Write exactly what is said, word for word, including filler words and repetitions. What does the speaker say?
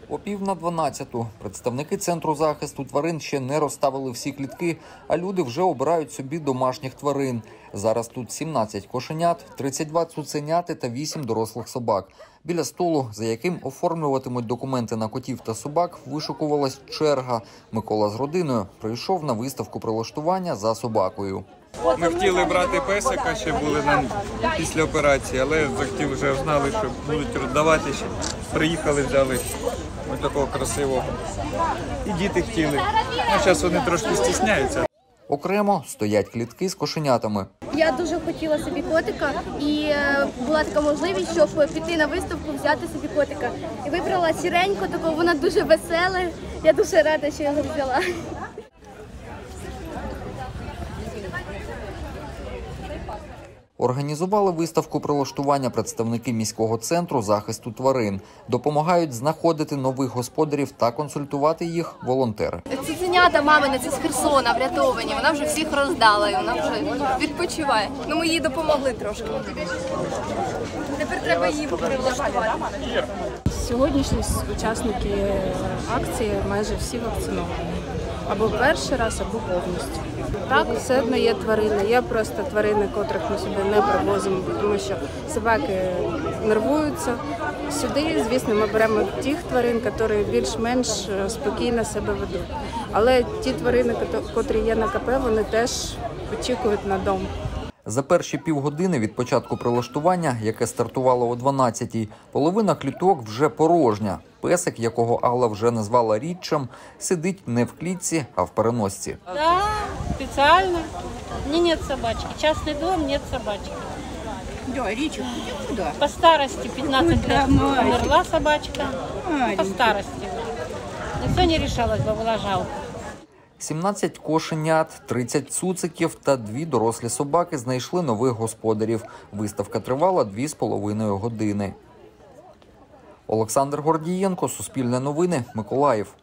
О пів на дванадцяту представники Центру захисту тварин ще не розставили всі клітки, а люди вже обирають собі домашніх тварин. Зараз тут сімнадцять кошенят, тридцять два цуценяти та вісім дорослих собак. Біля столу, за яким оформлюватимуть документи на котів та собак, вишукувалась черга. Микола з родиною прийшов на виставку прилаштування за собакою. Ми хотіли брати песика, ще були на, після операції, але захотіли, вже знали, що будуть роздавати ще. Приїхали, взяли ось такого красивого. І діти хотіли. Ну, зараз вони трошки стісняються. Окремо стоять клітки з кошенятами. Я дуже хотіла собі котика, і була така можливість, щоб піти на виставку, взяти собі котика. І вибрала сіреньку, таку, вона дуже весела. Я дуже рада, що я його взяла. Організували виставку прилаштування представники міського центру захисту тварин. Допомагають знаходити нових господарів та консультувати їх волонтери. Цуценята мамини, це з Херсона, врятовані. Вона вже всіх роздала і вона вже відпочиває. Ну, ми їй допомогли трошки. Тепер треба її прилаштувати. Сьогоднішні учасники акції майже всі вакциновані. Або перший раз, або повністю. Так, все одно є тварини. Є просто тварини, котрих ми сюди не привозимо, тому що собаки нервуються. Сюди, звісно, ми беремо тих тварин, які більш-менш спокійно себе ведуть. Але ті тварини, котрі є на КП, вони теж очікують на дом. За перші півгодини від початку прилаштування, яке стартувало о дванадцятій, половина кліток вже порожня. Песик, якого Алла вже назвала Річчем, сидить не в клітці, а в переносці. Да, специально. У меня нет собачки. Частный дом, нет собачки. Да, Рича, куда? По старости, пятнадцать лет, умерла собачка. По старости. Никто не решалось, бы была жалко. сімнадцять кошенят, тридцять цуциків та дві дорослі собаки знайшли нових господарів. Виставка тривала дві з половиною години. Олександр Гордієнко, Суспільне новини, Миколаїв.